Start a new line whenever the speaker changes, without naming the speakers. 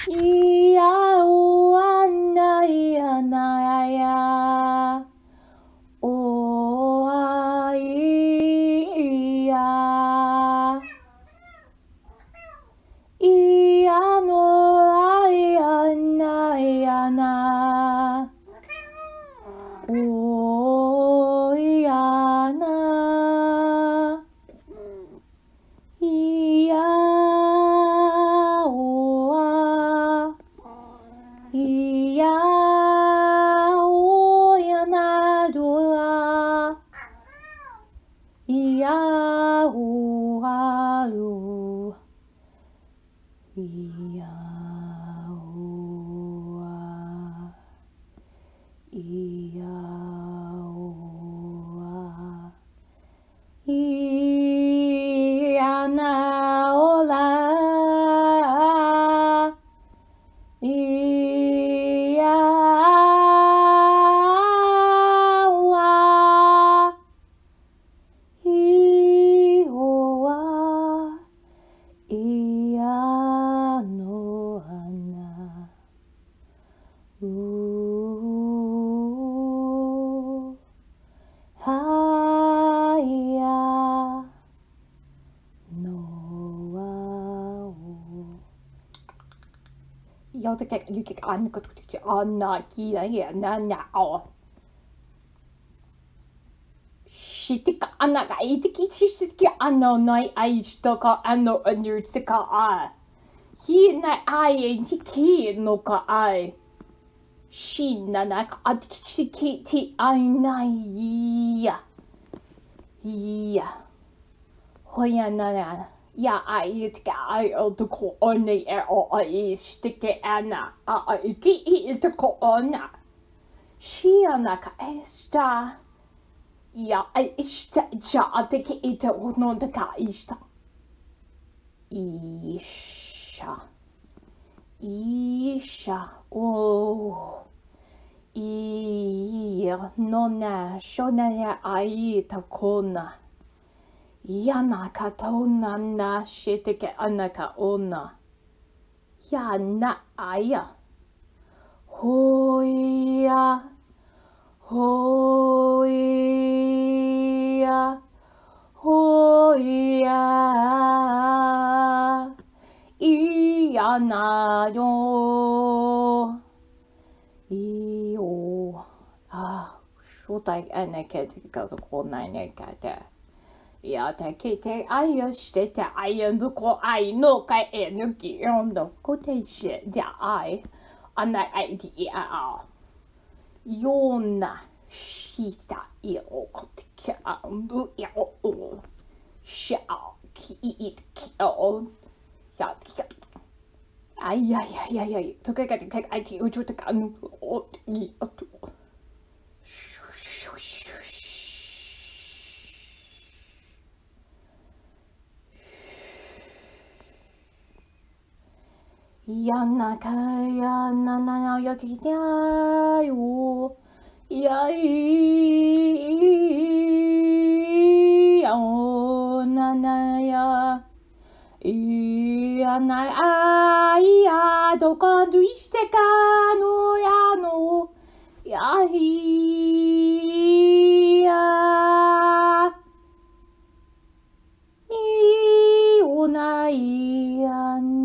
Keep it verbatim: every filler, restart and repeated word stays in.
いやおあないやなやおあいやいやのあやなやなおいやないやおあいやおやなどらいやおあろいやおあいやおあいやなおらいやわいおわいやのあなうはいやのわおJag tycker att jag kan inte anna kila hena nao. Shitika anna ga itiki shitiki anno nai aishtoka anno anutsika a. Hi na ai tiki no ka ai. Shina na ka atiki ti ai nai ya. Ya. Hoya na na. Ja, het ga al de corona er al is stikke ana a iki het corona. Shiana ka esta. Ja, ista ja teke ite ono de ka ista. Isha. Isha. Oh. Ia nonna shona ya ai ta kona. Yana katona na shiteke anaka ona. Yana aya. Hoya. Hoya. Hoya. Iyana yo. Iyo. Ah, shotai anake to go nine ekate. Ja, te kite ayo shite ayo nuko ai no kai e nuki yondo kote shi ja ai ana ai di a yona shita i o kote andu ya o sha ki it ki o ya ki ai ai ai ai ai to kai kai kai ai ti uju te kanu o ti o Yana kaya na na na ya ki ya yo ya ya o na na ya ya na ai ya do ka du ishite ka no ya no ya hi ya i o na i ya